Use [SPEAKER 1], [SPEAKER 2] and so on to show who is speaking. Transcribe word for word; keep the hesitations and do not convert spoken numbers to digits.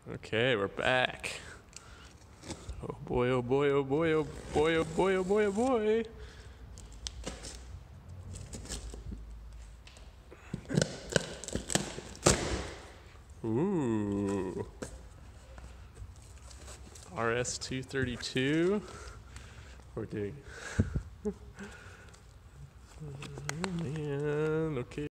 [SPEAKER 1] Okay, we're back. Oh boy, oh boy, oh boy, oh boy, oh boy, oh boy, oh boy. Ooh. R S two thirty-two. We're doing. Oh man, okay.